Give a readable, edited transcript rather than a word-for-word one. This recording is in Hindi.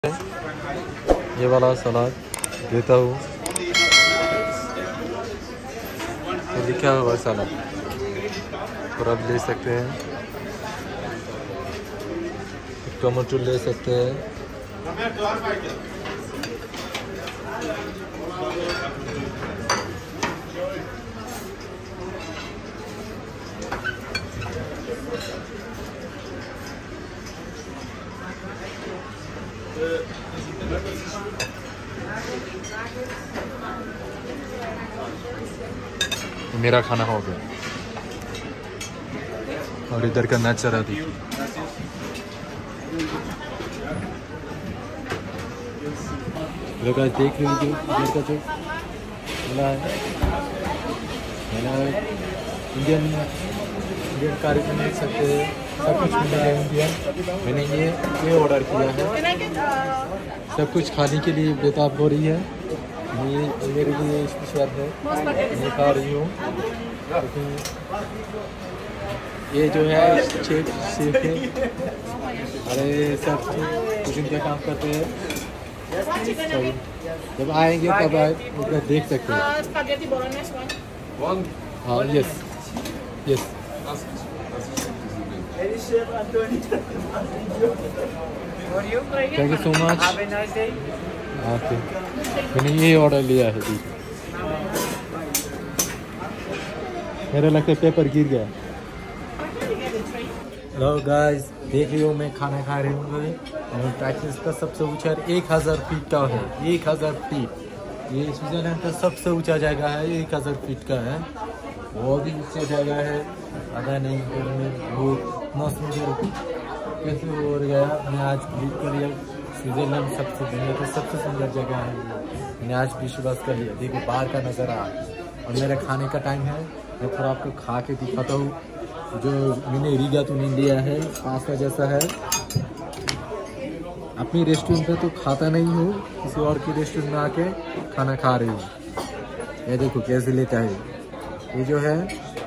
ये वाला सलाद देता हूँ तो लिखा हुआ सलाद और अब ले सकते हैं। टमाटो ले सकते हैं। मेरा खाना हो गया और इधर का नजारा देखिए। देख लीजिए इधर का जो मिला है इंडियन कारी में देख सकते हैं। सब कुछ मिलेगा इंडियन। मैंने ये ऑर्डर किया है। सब कुछ खाने के लिए बेताब हो रही है। ये मेरे लिए स्पेशल है, मैं खा रही हूँ। ये जो है शेफ है। अरे सब कुकिंग का काम करते हैं। जब आएंगे तब उधर देख सकते हैं। हाँ yes yes. Thank you so much. Okay मैंने ये ऑर्डर लिया है जी। मेरा लगता है पेपर गिर गया। हेलो गाइस, देख रही हो मैं खाना खा रही हूँ। टैक्सिस का सबसे ऊंचा 1000 फीट का है। 1000 फीट ये स्विट्जरलैंड का सबसे ऊंचा जगह है। 1000 फीट का है। बहुत ही ऊंचा जगह है। पता नहीं वो मौसम कैसे हो गया। मैं आज क्लिक कर लिया स्विट्जरलैंड सबसे दुनिया का सबसे सुंदर जगह है। मैंने आज विश्वास कर लिया। देखो बाहर का नज़ारा और मेरा खाने का टाइम है। मैं थोड़ा आपको खा के दिखाता हूँ। जो मैंने रीगा तो नहीं लिया है, पास्ता जैसा है। अपनी रेस्टोरेंट पे तो खाता नहीं हूँ, किसी और की रेस्टोरेंट में आके खाना खा रही हूँ। ये देखो कैसे लेता है। ये जो है